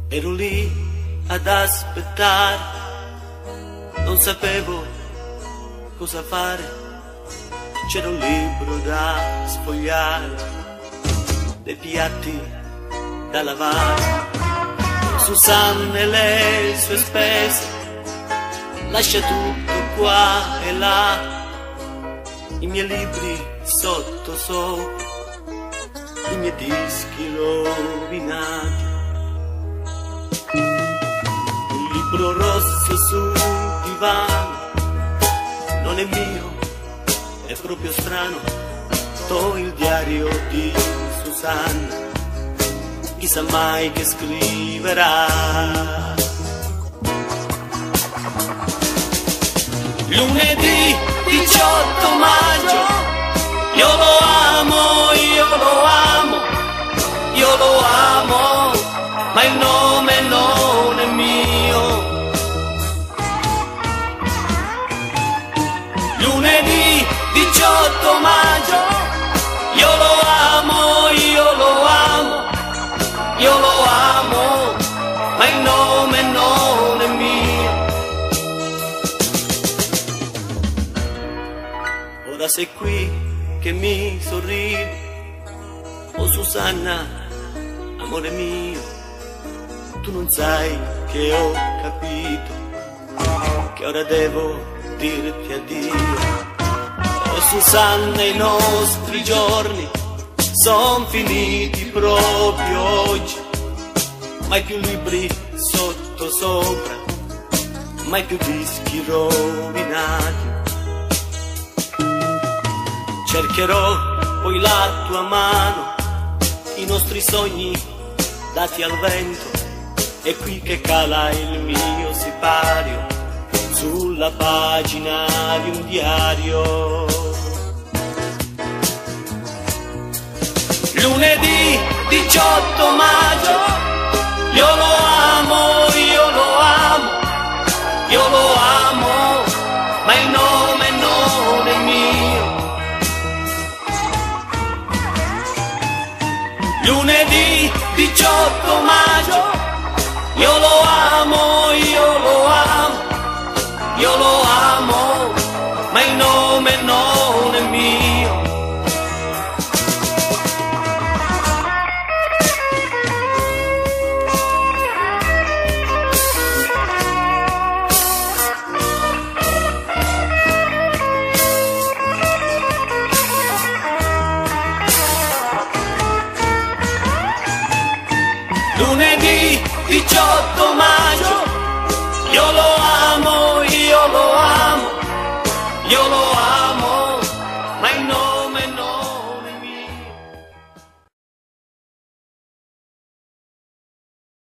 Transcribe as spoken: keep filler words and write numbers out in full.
Ero lì ad aspettare, non sapevo cosa fare. C'era un libro da sfogliare, dei piatti da lavare. Susanna e le sue spese, lascia tutto qua e là, i miei libri sotto sopra, i miei dischi rovinati. Un libro rosso sul divano, non è mio, è proprio strano. To il diario di Susanna, chissà mai che scriverà. Lunedì diciotto maggio, io lo amo, io lo amo, io lo amo, ma il nome non è mio. Lunedì diciotto maggio, io lo amo, io lo amo, io lo amo, ma il nome non è mio. Ora sei qui che mi sorridi, oh Susanna, amore mio, tu non sai che ho capito, che ora devo dirti addio. Oh Susanna, i nostri giorni son finiti proprio oggi, mai più libri sotto sopra, mai più dischi rovinati. Cercherò poi la tua mano, i nostri sogni dati al vento, è qui che cala il mio sipario sulla pagina di un diario. Lunedì diciotto maggio, io lo amo, io lo amo, io lo amo, ma il nome non è mio. Lunedì diciotto maggio, io lo amo, io lo amo, io lo amo, ma il nome non è mio. Lunedì diciotto maggio, io lo amo, io lo amo, io lo amo.